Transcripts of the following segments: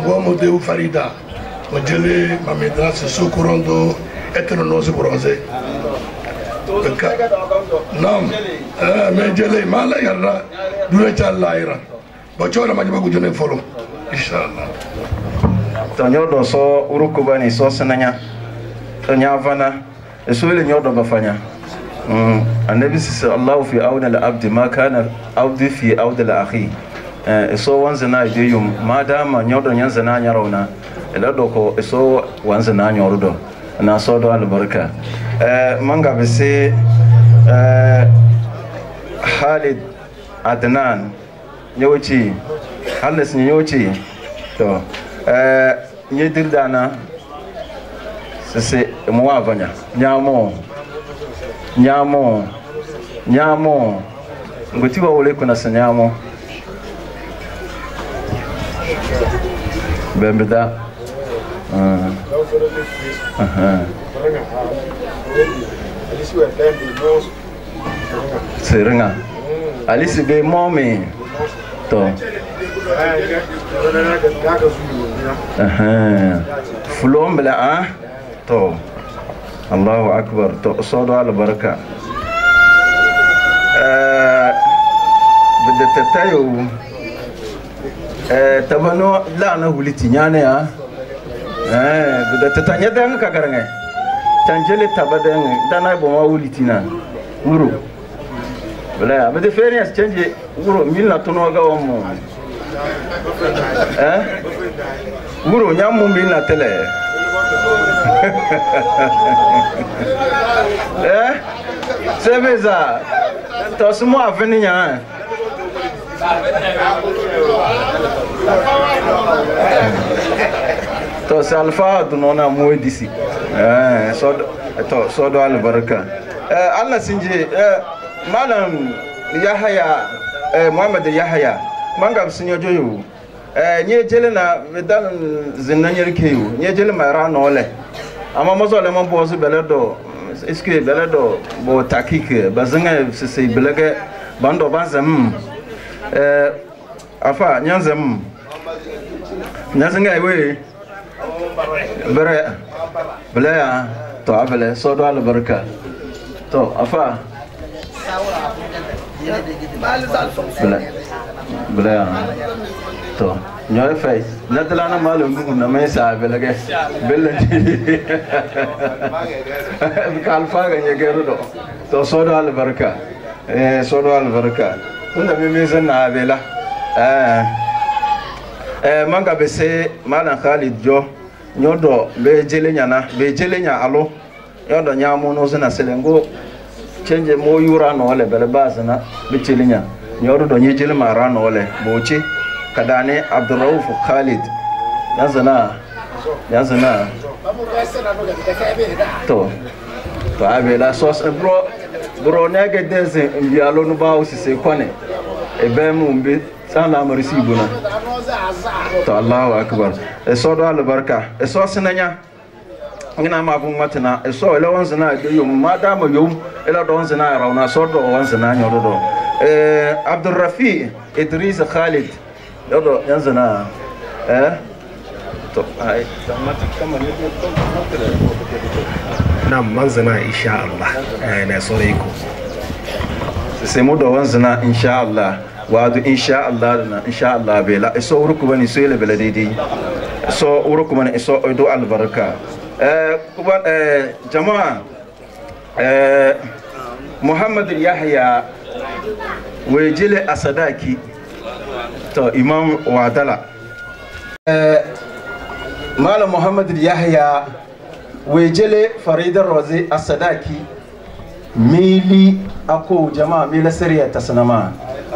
uomo de Farida Majele Mamedra Sokurondo Eternosi Brose Nam Majele Mala Yara Durecha Laira Bochora Majibagu Jone follow Inshallah Tanyodo so urukubani so senanya Tanyavana Eswele nyodo bafanya Annabi sallallahu fi awna al-abd ma kana al-abd fi awd al-akhi so wanzana ideyum madama nyodo nyanzana nyarauna elado ko so wanzana nyorudo na so do albarka manga bese Khalid Adnan nyochi Halis nyochi to nyidirdana sese muavanya nyamo ngutiwa ule kuna sanyamo bembeda Serenga Alice be mommy to Fulombla to Allahu akbar to sodo al baraka بدأ تتايو تبانو لا أنا ولتي نيانة يا بدأ تتانيا دعنا كعرعة تانجلي تبادين دانا يبغى ولتينا ورو بلا بدأ فيريس تانجي ورو ميلنا تنوغا ومو ورو نيامو ميلنا تلا سبزا تسمو أفنيا to salfa dunona moedisi so do albaraka Allah sinje malam Yahaya Muhammad Yahaya manga sinyo joyo nye jele na medan zinanyer keyo nye jele mara no le ama mozole mon bozu beledo eske beledo bo takik bazanga sese belege bando banzam afa nyanzam nyanzanga iwe bere bela to abele so do al baraka to afa bela to nyoy fay nadalana malum na may sa belage belati kalfa ga nyegero do to so do al baraka so do al baraka tunda me mezan na abela manga bese malan Khalid jo nyodo be jelenya alo yodo nyamu no zina selengo change mo yura no le bele bazana be jelenya nyodo do nyejele mara no le bochi kadane Abdurrauf Khalid yazana to abela sos bro nege deze mbialo no ba osise kone ebemu mbi sala marisibuna to Allahu akbar eso do al baraka eso sinanya ngina ma bu matana eso ele wonzina de yum madama yum ele do wonzina rauna so do wonzina nyodo do Abdurrafi Idris Khalid yodo yanzina to ai tamati kama ne na manzana insha Allah na sore ko sai mu do wonzina insha Allah wadu insha Allah bela so uruku bani so ele bela didi so uruku bani so do albaraka kuban jamaa Muhammad Yahya wejele asadaki to imam wadala malam Muhammad Yahya wejele Farida Rozi asadaki mili ako jamaa mila sariya tasnama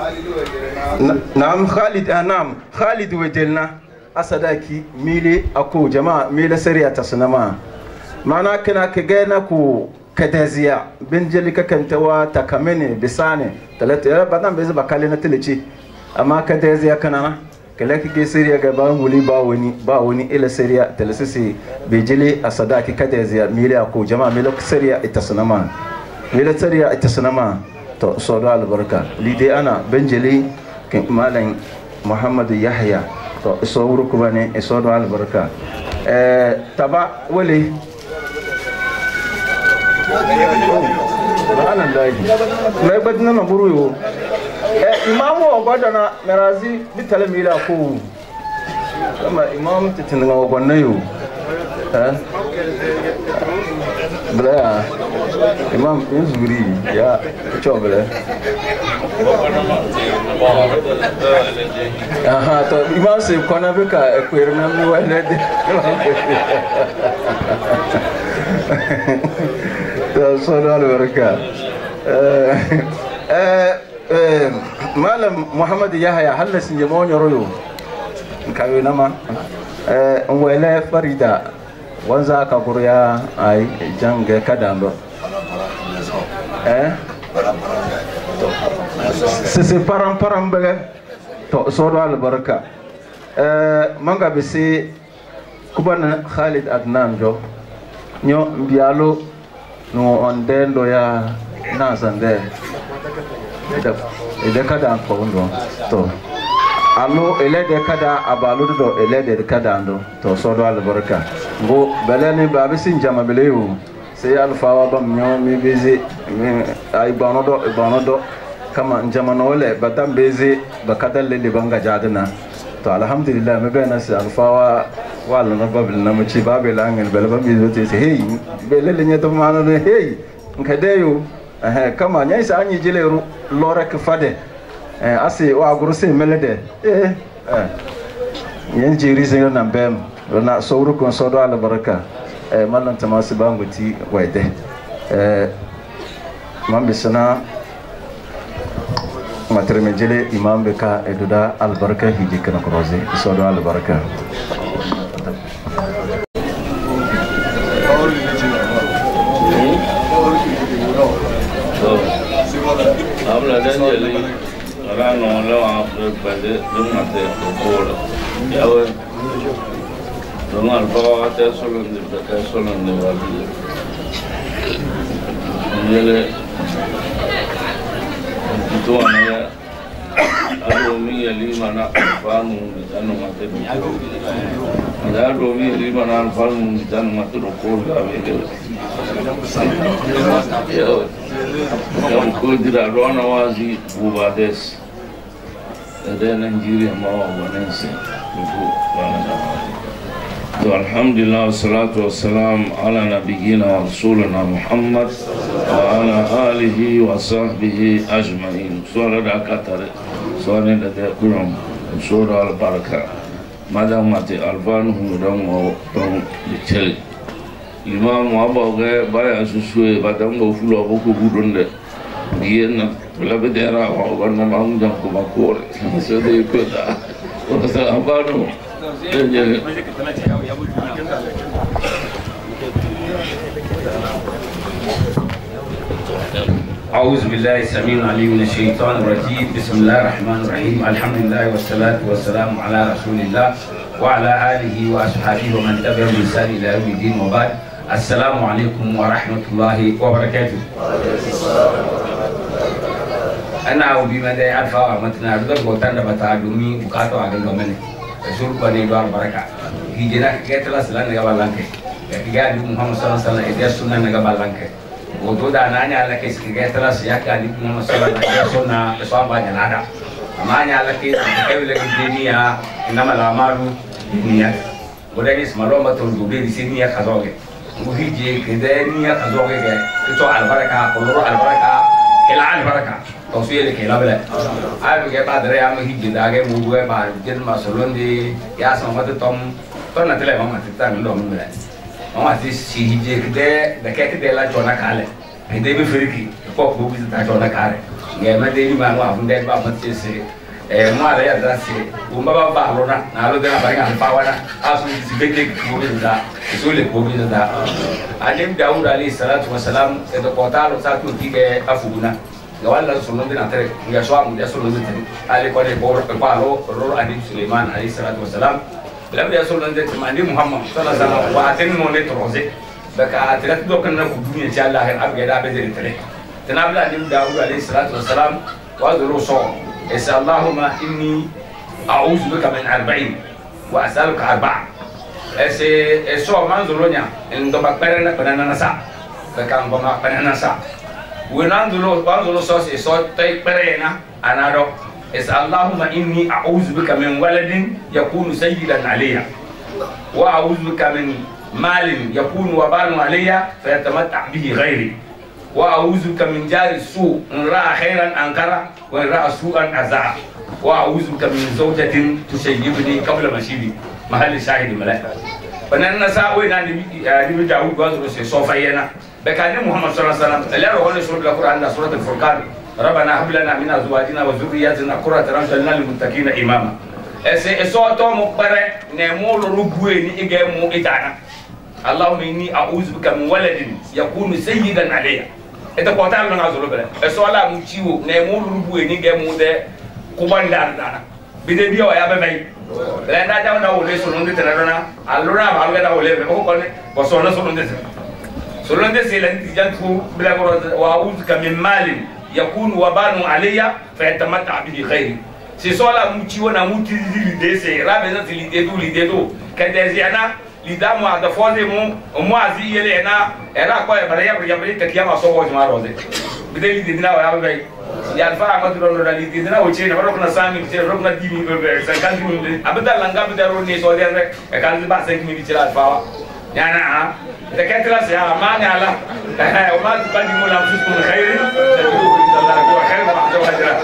نعم خالد نعم خالد وجلنا أصدقائي ميلي أكو جماعة ميلي سريعة تصنما معنا كنا كجينا كو كدازيا بنجلك كنتوا تكمني بساني ثلاثة بعدين بيز بكالينا تلتشي أما كدازيا كنا كلاك جي سريعة جبان ولي باوني إلى سريعة تلسسي بيجلي أصدقائي كدازيا ميلي أكو جماعة ميلي سريعة تصنما ميلي سريعة تصنما to sodo albarka lide ana benjeli malam Muhammad Yahya to so wuro ko bane e so do albarka taba wali subhanallah mai badna na buru yo imamu ogodana merazi bitalamila ko kama imam titinga ogonna yo bla imam zuri ya chobele aha to imam se kona beka ekwerna mi walede to sallallahu alaihi malam muhammad yahya halasin yamonyo royo kayo nama wele farida wanza ka kurya ai jange kadando sisi param bege to sodo albaraka manga bisi kubana Khalid Adnan jo nyo mbialo no ondendo ya nasande ede kada ko ndo to allo elede kada abalu do elede kada ndo to sodo albaraka ngo belani babisi njama beleyu sai alfawa bam nyo mi bezi ay banodo kama njama nole batam bezi bakadal le banga jadana to alhamdulillah me bena sai alfawa wala na babil na mu ci babela ngel bel bam bezi te hey belele nyato mano ne hey nkadeyu kama nyai sa anyi jile lore ke fade asi wa guruse melede yen jiri zinga na bem na sawru kon sodo ala baraka mallan tamasi banguti waide mambe sana matreme jele imam beka eduda al baraka hiji kana kroze sodo al baraka habla de ahora no lo vamos a perder de una de por ya ve no alfa te solo de vale yele tu ana alo mi ali mana fanu dano mate ada ro mi ali mana fanu dano mate ro ko ga ve eu cuido rona wazi bubades da Nigeria ma wanense to alhamdulillah wassalatu wassalam ala nabiyyina wa rasulina Muhammad wa ala alihi wa sahbihi ajma'in sura da katare sura da kuram sura al baraka madam mate alvan hudan wa don bichel imam abaga baya susue badam go fulo ko budonde biena la bedera wa barna mam jam ko makore so de ko da o sa abano je أعوذ بالله السميع العليم من الشيطان الرجيم بسم الله الرحمن الرحيم الحمد لله والصلاة والسلام على رسول الله وعلى آله وأصحابه ومن تبعهم بإحسان إلى يوم الدين وبعد السلام عليكم ورحمة الله وبركاته. أنا أبي مدى ألفا ومتنا أرد الغوتان بتاعدومي بكاتو أغن غمني رسول بني دوار بركة هجنا كتلا سلان نغبال لانك كيغا دي محمد صلى الله عليه وسلم إديا سنة نغبال لانك وتو دا نانيا لك كتلا سياكا دي محمد صلى الله عليه وسلم إديا سنة إسوام باجة نادا أمانيا لك كيو لك الدنيا إنما الأعمال بالنيات ودعني اسمارو ما تردوبي دي سنية خزوغي وهيجي كده نية خزوغي كتو على البركة قلورو على البركة كلا على البركة توصية لك لا بلا عارف كيف بعد رأي أمي هيجي داعي موجود بعد جد ما سلون دي يا سما تتوم تونا تلا ماما تتعامل لهم بلا ماما تيجي هيجي كده دكتة كده لا جونا كله هيدا بفريقي كوك بوبي تتعامل كاره يا ما دي ما هو أفهم ده بابا تيجي ما عليه أدرسي وما بابا لونا نالو ده بارك الفاوانا أصلا سبيكك بوبي ده سولك بوبي ده أجمع داود عليه الصلاة والسلام إذا قتال وساتو تيجي أفونا gawala sunan din atere ngia swam dia sunan din ali ko de bor ko alo ro adi Sulaiman alayhi salatu wasalam lam dia sunan din mandi Muhammad sallallahu alaihi wasallam wa atin mo ne troze baka atrat do kan na ku dunya ci Allah har abga da be de tele tanabla dim Daud alayhi salatu wasalam wa duru so isa Allahumma inni a'udhu bika min 40 وأسألك أربعة سو منزلونيا إن دبا بيرنا بنانا نسا فكان بما بنانا نسا وننزلو سوس سو تي بيرنا أنا دو اللهم إني أعوذ بك من ولد يكون سيدا عليها وأعوذ بك من مال يكون وبال عليها فيتمتع به غيري وأعوذ بك من جار السوء إن رأى خيرا أنكره وإن رأى سوءا أزعه وأعوذ بك من زوجة تشيبني قبل مشيبي محل شاهد الملائكة فنحن نساوي نبي داود وزر سوفينا بكان محمد صلى الله عليه وسلم لا رغم سورة القرآن سورة الفرقان ربنا هب لنا من أزواجنا وذرياتنا قرة أعين واجعلنا للمتقين إماما تو مقبرة نمول ربوي نيجي إتانا اللهم إني أعوذ بك من ولد يكون سيدا عليها إذا قتال من أزول بلا سوالا مشيو نمول ربوي نيجي ده كمان دارنا بدي يا بابي لأن جاوا نقول سلون ترى ألونا بعلو كده نقول بقول كونه بسونا سلون ده سيلان تيجان كو بلا كورة وأعوذ بك من مال يكون وبال عليها فيتمتع به خير سوالا مشيو نموت ليدي سي رابنا ليدي دو كده زينا لذا ما هذا فوزي مو عزيز لنا أنا كوي بريا تكيا ما صوّر جماعة روزي بدي ليدنا ويا بابي يالفا ما تقولون ولا ليدنا وشيء نبرك نسامي بشيء ربنا ديني سكان ديني أبدا لانغا بدا روني سودي أنا كان زبا سكمي بشيء الفا يعني تكتلا سيا ما نعلا وما تقدموا لأنفسكم خير تجدوه عند الله هو خير وأحسن أجرا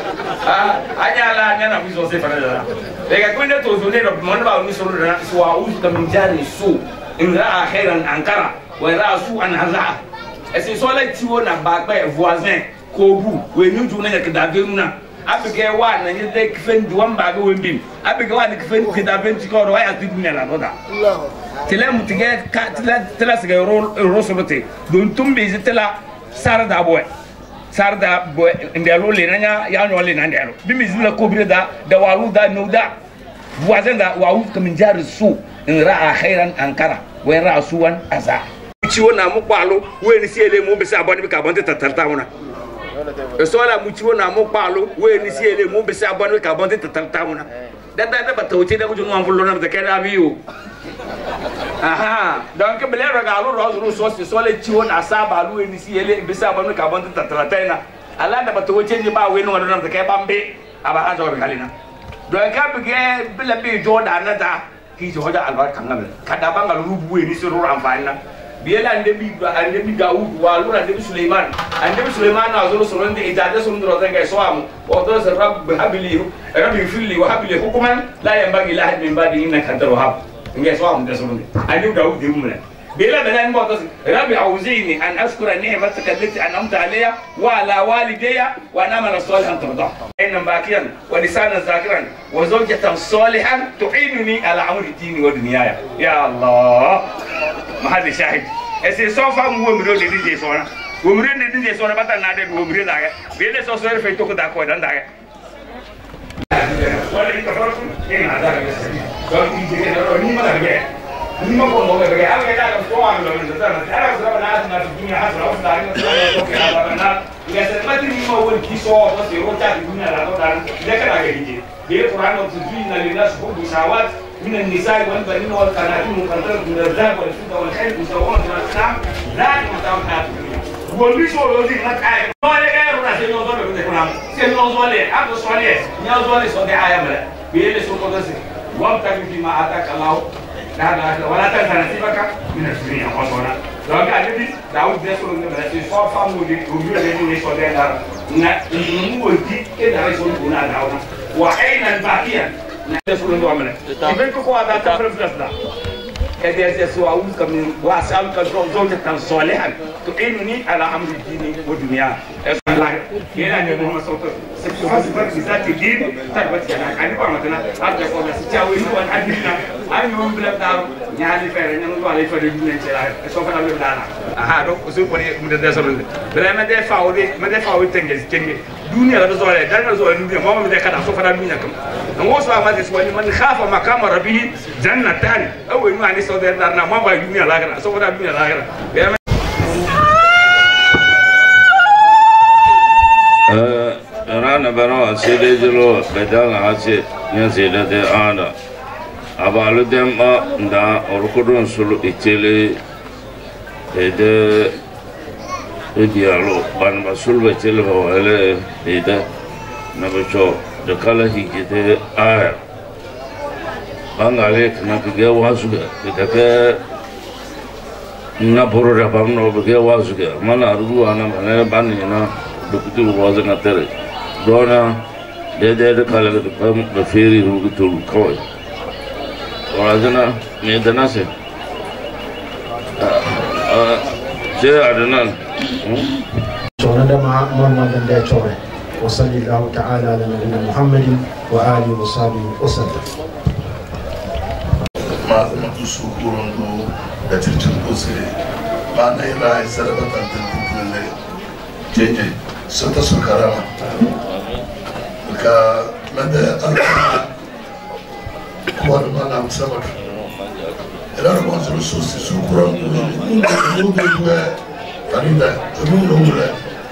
أنا لا في زوجي فرنا لكن كنا توزوني رب من بعض نسولنا سواء أوزك من جار السوء إن رأى خيرا أنكره وإن رأى سوءا هزعه سؤال تيونا باقي voisin كوبو ونجونا يكدابيننا أبغى وانا يدك كفن دوام باقي وينبين أبغى وانا كفن كدابين تكور ويا تدمنا لا نودا تلا متجاه تلا سجى الرسولتي دون تنبي تلا سارد أبوه سارد أبوه إنديالو لينانيا يانو لينانيالو بمزولا كوبري دا دوالو دا نودا voisin دا واوف كمن جار السوء إن رأى خيرا أنكره وإن رأى سوءا أزعه muchiwo na mukpalo we ni siele mu besa aboni bi ka bonte tatarta wona esola muchiwo na mukpalo we ni siele mu besa aboni bi ka bonte tatarta wona dada batawti da kujun wanfulo na de kera biu aha donc bele regalo rozu so sola chiwo na saba lu we ni siele besa aboni ka bonte tatarta na ala da batawti ni ba we no na de ke bambe aba ha zo galina donc abige bele bi joda na da ki joda albarka ngam kada bangal rubu we ni suru amfana biyela andebi Daud walura andebi Sulaiman na zuru suronde ijade surunde rozenga soamu odo se rabb habli filli wa habli hukuman la yanbaghi la ahad min ba'di innaka antal wahhab nge soamu de surunde andebi Daud dimuna biyela banan mo to rabbi auzini an ashkura ni'mataka allati an'amta alayya wa ala walidayya wa an amala salihan tardah inna baqiyan wa lisanan zakiran wa zawjatan salihan tu'inuni ala amri dini wa dunyaya ya Allah mahali shahid ese sofa mu womiro de DJ sona womiro de DJ sona bata na de womiro daga bele so so fe to ko da ko dan daga wala ko farko ina daga ko DJ ke ro ni mala ge ni ma ko mo ge ala ga da ko an lo ni da na ara so na na dunya hasra wa da ni so ko ala na ya se mati ni ma wol ki so ko se ro ta dunya la ko da de ka ga DJ be Qur'an wa tuzina linas hubu shawat من النساء والبنين والقناطير المقنطرة من الذهب والفضة والخيل مسومة من الأنعام ذلك متاع الحياة الدنيا. والبشر الذي نتعلم ما لغيرنا سنوزول بكتكلام سنوزول عبد الصالح نوزول صديق عيامنا بيل سوق قدسي وابتغ فيما آتاك الله ولا تنسى نصيبك من الدنيا وصونا. لو كان النبي داود بيسول النبي صار فامولي وبيقول لي صديق دار نمودي كده رسول بنا داود وعينا باقيا نسول دوامنا يبقى كو هذا تفرق فلسطين كده يسوع أوزك من وأسألك زوجة صالحا تعينني على أمر الدين والدنيا الله يلا نبغى مسوق سبحان بذات الدين تربت يعني أنا بعملنا أرجع قول سجاوي هو الحديثنا أنا يوم بلا دار نعلي فرنا نقول عليه فرنا نشيله سوف نعمل بدانا هذا أسلوب بري مدرسة بلا ما دفعوا تنجز دنيا لا تزول دارنا زول الدنيا ما بدي كذا سوف نعمل منكم نقول ما تسوي من خاف مقام ربه جنتان أول ما نسوي دارنا ما بعد الدنيا لا كذا سوف نعمل الدنيا لا كذا rana baro asile jelo bedal ase nya sele de ana abalu demba nda orkodon sulu itele ede dialo ban masul betele wale ede nabecho de kala hikite aya bangale kana ke wasuga ke na borora bamno ke wasuga mana ruwa na mana bani na dukuti wazana tere dona de kala ke be feri rugutul koy wazana ne dana se je adana chona da ma da chore wa sallallahu ta'ala ala nabiyina muhammadin wa alihi wa sahbihi wa sallam ma zama kusukurun do da cikin kusure ma na ila sarabatan tantulle jeje sota sukarama ka mada alfa ko da mana musamman ila ko su su sukurun do do farida mu no mura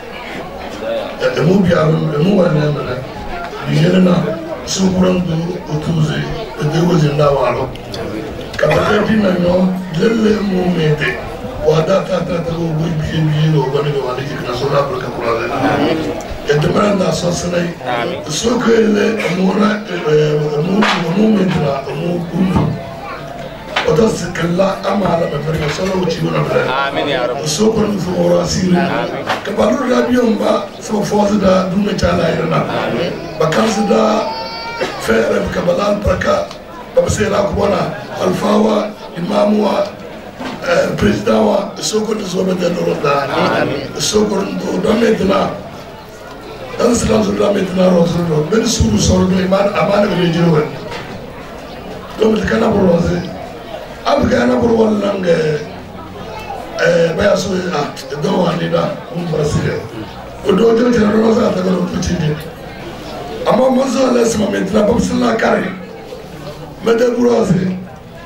da mu biya mu wannan mana bijirna sukurun do utuze da wajin da walo kabaka dina no lele mu mete wada ta go biye no bani go wani jikna sona barka kurale e demanda so sanai so kele mura mu metra mu oda sekalla amala be barka sona uchi wona amin ya rab so ko no fora sire kabalu rabion ba so foza da dunne chala irna bakansa da fere kabalan barka babasera kubona alfawa imamuwa presidentwa soko de zobe de roda soko do medina dan salam zo medina rozo ben suru soro do iman amana be jewe do me kana boroze abga na boro wallange baya so do wanida brasile o do do tera roza ta go tutinde amma manzo Allah sama medina babsalla kare mede boroze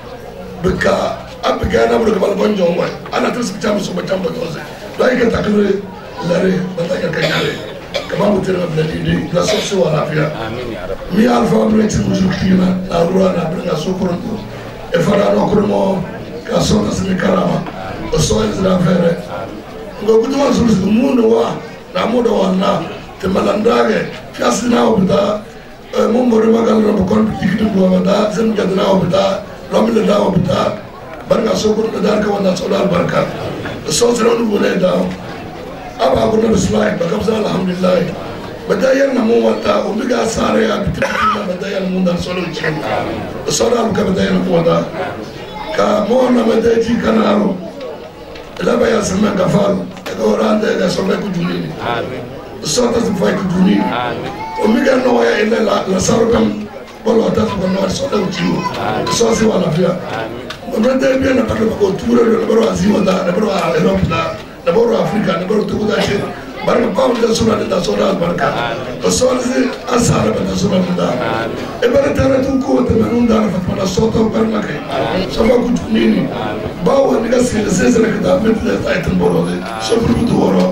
bika abga na boro bal bonjo moy ana to sibta so batam do goze do ay ka takle lare bataka kanyare kama mutira bladi na sokso wala afia amin ya rab mi alfa blati muzukina na ruwa na bringa sokoronto e fara no kromo ka so na sine karama o so is na fere ngo guduma so mundo wa na mudo wa na te malandage fiasina obda mo mori magal no kon tikitu do wada zem jadna obda lomile da obda barka sokoronto dar ka wanda so dal barka so zero no le da aba gurna bislahi bakabza alhamdulillah badayar na mu wata umiga sare ya bitina badayar mun dan solo cin sora ka badayar ko da ka mo na badaji kanaro la baya sama gafar ka oranda da so ku dunini amin so ta fay ku dunini amin umiga no ya illa la sargam bolo ta ko no so da uci so si wala fiya amin badayar bi na pa ko tura na baro aziwa da na baro Europe da na baro Afrika na baro tugu da shi barka paul da sura da sura barka to sura asara da sura da e bara tara tu ko da nun da fa na soto barka kai sama ku tunini ba wa ni ga sai da sai da da mit da aitan boro da shofru butoro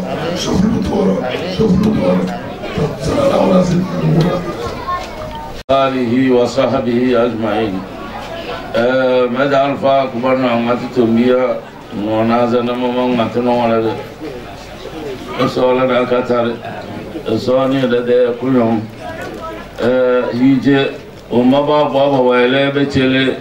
sallallahu alaihi wasallam alihi wa sahbihi ajma'in mada alfa kubarna mati tumbiya nona zana mamang matno wala sola da katar soni da de kunyum hije umma baba wale becele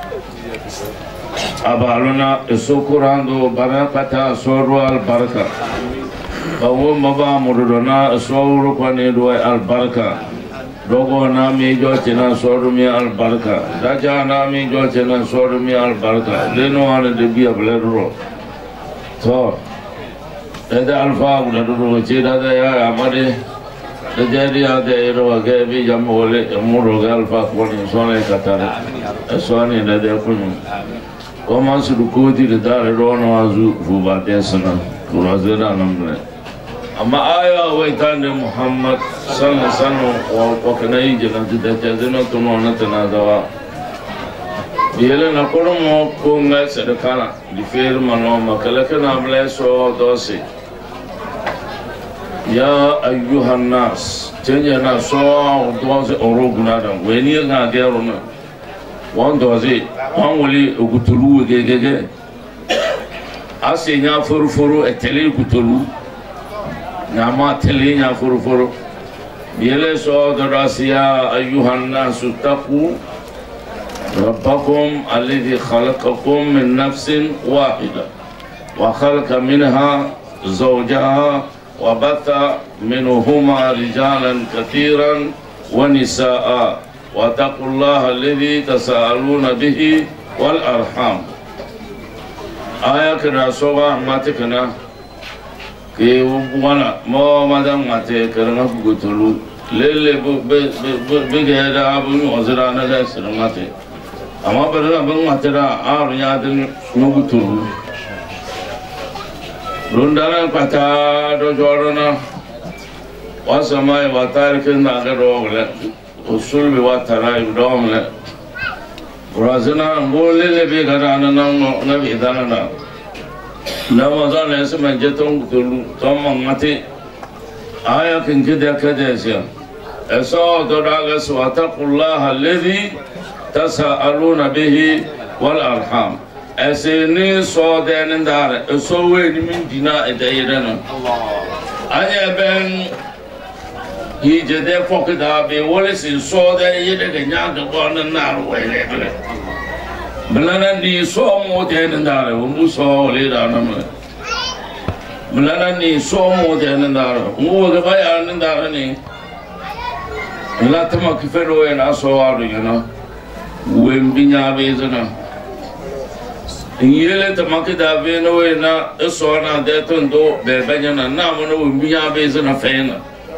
abaluna sukurando barakata soru al baraka bawo maba mudona soru kwani do al baraka dogo na mi jochina soru mi al baraka daja na mi jochina soru mi al baraka leno ala de biya blero to da alfa guda do ce da ya amade da jadi ada ero ga bi jamole muro ga alfa ko ni sone katare sone da de kunu ko man su ko di da ro no azu fu ba de sana ko azera namne amma aya wa tan muhammad sallallahu alaihi wasallam wa kana yi jana da jazina to no na tanazawa yele na koromo ko nga sadakana di firma no makala kana bleso dosi ya ayyuhan nas tenya na so dosi oroguna dan weni nga gero na wan doze wan wali gutulu gege asenya furu etele gutulu nama tele nya furu yele so darasiya ayyuhan nasu taqu ربكم الذي خلقكم من نفس واحدة وخلق منها زوجها وبث منهما رجالا كثيرا ونساء واتقوا الله الذي تساءلون به والأرحام آية كنا سوى ماتكنا كي وانا ما مدام ماتكنا بقتلوا للي بجهدا أبو وزرانا لا سلماتي أما بدنا بنغتنا أريادن نقتلوا Rundana kata dojorona wasamai watarkin na garogle usul bi watara ibdomle Brazina ngole le bi garana na bi danana namazan ese manjeton tulu tomangati aya kinki dekadesya eso dodaga swataqullaha alladhi tasaaluna bihi wal arham asini so den ndare so we ni min dina edayena anya ben hije de fokda be wole sin so de yede de nyaga gon na wele blana ni so mo den ndare mu so le da na blana ni so mo den ndare mu ga bayan ndare ni la tama kifero ena so aru yana wembinya be zana yele ta makida be no na so na de tondo be banyana na mo no mbiya be zana fena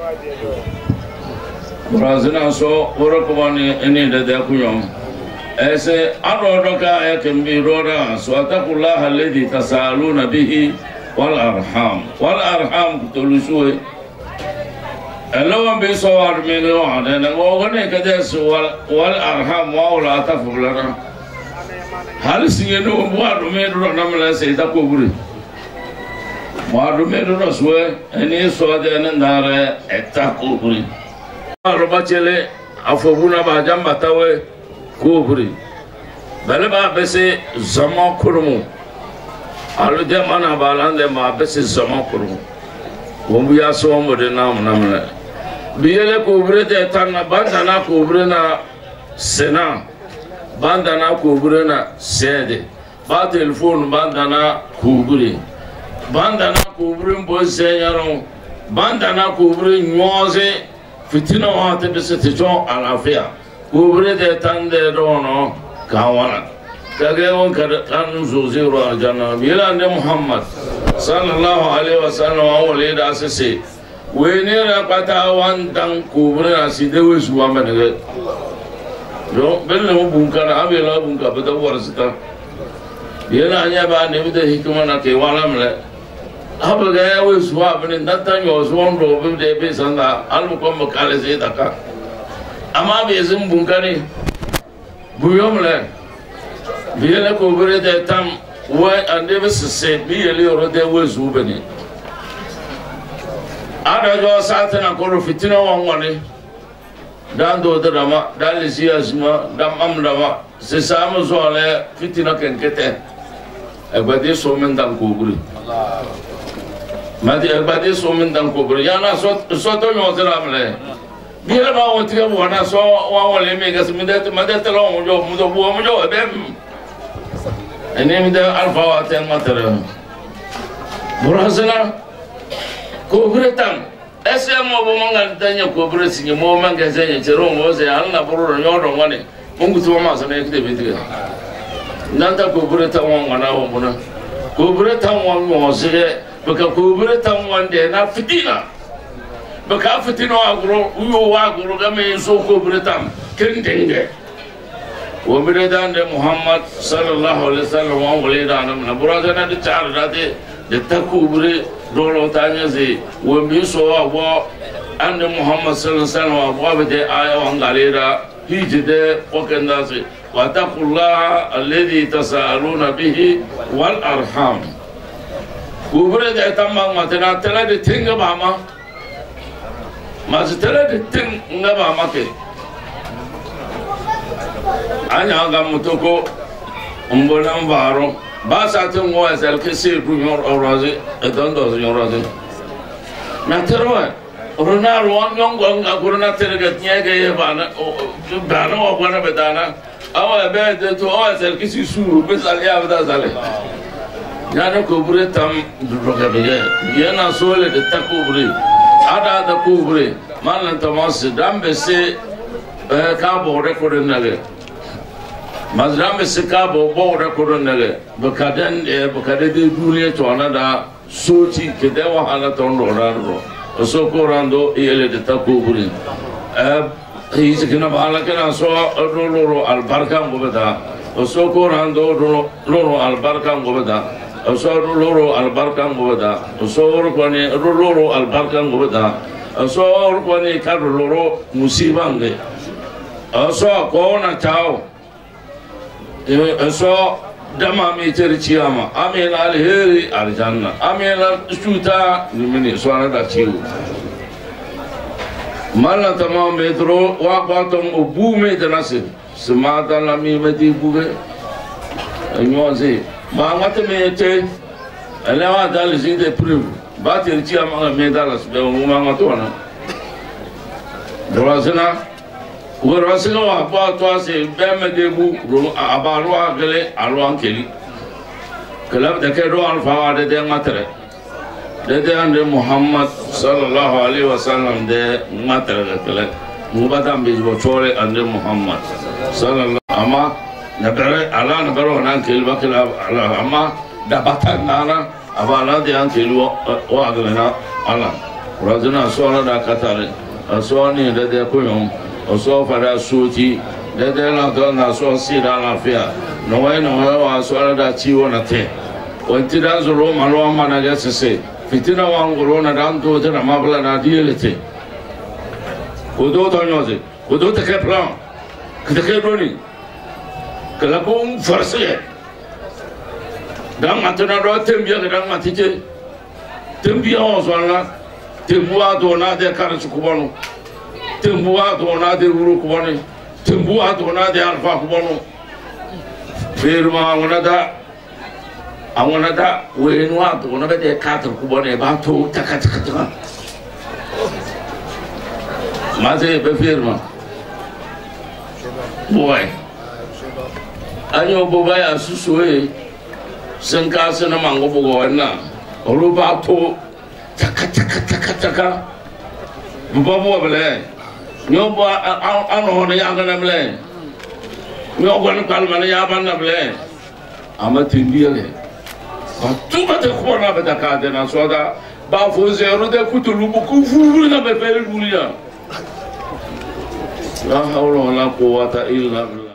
brazina so orokomani eni de kuyom ese arodoka ya kembi roda so ataqullaha alladhi tasaluna bihi wal arham tulusue elo be so armeno adena ngone kades wal arham wa la tafulana hal singeno muadu medo namla seita koburi muadu medo raswe eni so de nandare etta koburi roba chele afobuna ba jamba tawe koburi bale ba bese zaman kurumu alu de mana balande ma bese zaman kurumu wombu ya so mo de namna biyele kobure de tanna bandana kobure na sena bandana kobure na sede ba telefon bandana kobure mbo senyaro bandana kobure nyoze fitina wa te bese ticho alafia kobure de tande dono kawana kage won kan zo zero aljanna bila ne muhammad sallallahu alaihi wasallam wale da sese weni ra pata wan dan kobure na side wesu wa menege do belle mo bunkara abela bunka bada warsita yela anya ba ne bida hikma na ke wala mle abaga ya wesu wa bene datan yo so ndo be be sanda alu ko mo kale se daka ama be zum bunkari buyomle biyele kobure de tam wa ande be se biyele ro de wesu bene ada jo satana ko fitina wangone dando drama dalisi asma dam amdama se samu zole fitina kenkete abadi so men dan kobure madi abadi so men dan kobure yana so to no dramle biyele ba wonti ga wona so wa wole me gas midete lo mo jo bem ene mi da alfa wa ten matara burasana kobure tam ese mo bo manga tanya kobure sinye mo manga zenya chero mo ze alna buru nyodo ngane mungu tu ma so ne kide bitige nanda kobure tam ngana wo mona kobure tam mo zire baka kobure tam wande na fitina baka fitina agro uyo wa agro game so kobure tam kendenge wo bire dande muhammad sallallahu alaihi wasallam wa wale da na burada na de char date de takubure dolo tanya ze wo mi so wa ande muhammad sallallahu alaihi wasallam wa bade aya wa ngalera hijde okenda ze wa taqullaha alladhi tasaaluna bihi wal arham kubure de tamma matena tela de tinga bama ma tela de tinga bama ke anya ga mutoko mbona mbaro ba sa te mo esel ke se du nyor oroze e don do nyor oroze na terwa orona ron nyongo nga kuruna terega tiega ye bana bana o bana bedana awa be de to o esel ke si su be sale ya da sale yana ko bure tam droga be ye na sole de takubri ada da kubri man ta mos dambe se ka bo record nage mazram se ka bo record nage bakadan bakade de duniya to anada soti ke de wa hala to ndo ro so ko rando ele de takubri is kina bala kana so ro al barka ngobeda so ko rando ro al barka ngobeda so ro al barka ngobeda so ro kone ro al barka ngobeda so ro kone ka ro musibange so ko na chao so dama mi terciama amela alheri aljanna amela suta nimini so ana da ciwo mala tamam metro wa batom ubu me danase semata la mi meti bube anyose ma ngate me te ala dal zide preuve ba terciama me dalas be ma ngatona dorasena Urasina wa ba to ase be me debu abaru agele alwan keli kelab de ke do alfa de ngatre de ande Muhammad sallallahu alaihi wasallam de ngatre de kele mubadam bi bo chore ande Muhammad sallallahu ama nabare ala nabaro nan keli bakela ala ama da batana abala de an keli wa agele na ala urasina so da katare so ni de koyon oso fara suti de la dona so sira la fia no wa so da ciwo na te o ti da zuro malo mana ga sese fitina wa ngoro na dan to na mabla na dielete o do to nyoze o do te ke plan ke te ke doni ke la ko force dan matana do tembia ke dan matije tembia o so na tembuwa do na de kar su kubono tembuwa to na de ruru kubone tembuwa to na de alfa kubono firma amonada wenwa to na de 4 kubone ba to taka maze be firma boy anyo bobaya susuwe senka sena mango bogo wana oluba to taka bobo bele nyobo ano ne yanga na mle nyobo na kalma na yaba na mle amati ndiele ba tuba te khona ba ka de na soda ba fo zero de kutulu bu ku fu na be pere bulia la hawla wala quwwata illa billah